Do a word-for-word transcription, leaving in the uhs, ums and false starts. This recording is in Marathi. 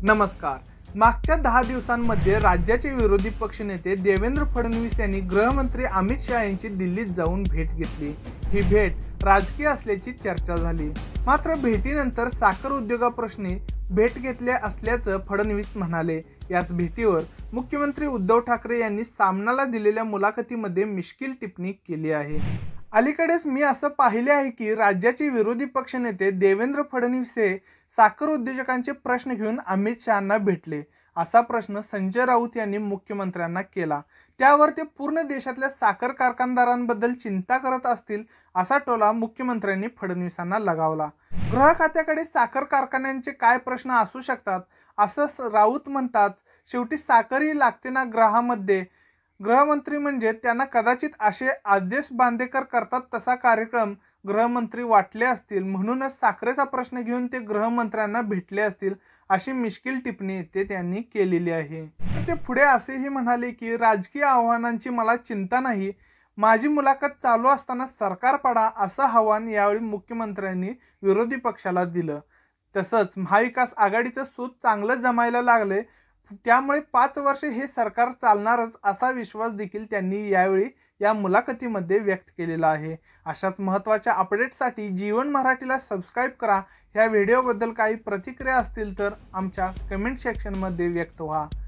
नमस्कार. मागच्या दहा दिवसांमध्ये राज्याचे विरोधी पक्षनेते देवेंद्र फडणवीस यांनी गृहमंत्री अमित शहा यांची दिल्लीत जाऊन भेट घेतली. ही भेट राजकीय असल्याची चर्चा झाली. मात्र भेटीनंतर साखर उद्योगाप्रश्नी भेट घेतली असल्याचं फडणवीस म्हणाले. याच भेटीवर मुख्यमंत्री उद्धव ठाकरे यांनी सामनाला दिलेल्या मुलाखतीमध्ये मिश्कील टिप्पणी केली आहे. अलीकडेच मी असं पाहिले आहे की राज्याचे विरोधी पक्षनेते देवेंद्र फडणवीस हे साखर उद्योजकांचे प्रश्न घेऊन अमित शहांना भेटले. असा प्रश्न संजय राऊत यांनी मुख्यमंत्र्यांना केला. त्यावर ते पूर्ण देशातल्या साखर कारखानदारांबद्दल चिंता करत असतील असा टोला मुख्यमंत्र्यांनी फडणवीसांना लगावला. गृह खात्याकडे साखर कारखान्यांचे काय प्रश्न असू शकतात असं राऊत म्हणतात. शेवटी साखर ही लागते ना ग्रहामध्ये. गृहमंत्री म्हणजे त्यांना कदाचित असे आदेश बांदेकर करतात तसा कार्यक्रम गृहमंत्री वाटले असतील, म्हणूनच साखरेचा प्रश्न घेऊन ते गृहमंत्र्यांना भेटले असतील अशी मिश्कील टिप्पणी ते त्यांनी केलेली आहे. ते पुढे असेही म्हणाले की राजकीय आव्हानांची मला चिंता नाही, माझी मुलाखत चालू असताना सरकार पडा असं आव्हान यावेळी मुख्यमंत्र्यांनी विरोधी पक्षाला दिलं. तसंच महाविकास आघाडीचं सूत चांगलं जमायला लागले, त्यामुळे पाच वर्षे हे सरकार चालणारच असा विश्वास देखील त्यांनी यावेळी या मुलाखतीमध्ये व्यक्त केलेला आहे. अशाच महत्त्वाच्या अपडेट्ससाठी जीवन मराठीला सबस्क्राईब करा. ह्या व्हिडिओबद्दल काही प्रतिक्रिया असतील तर आमच्या कमेंट सेक्शनमध्ये व्यक्त व्हा.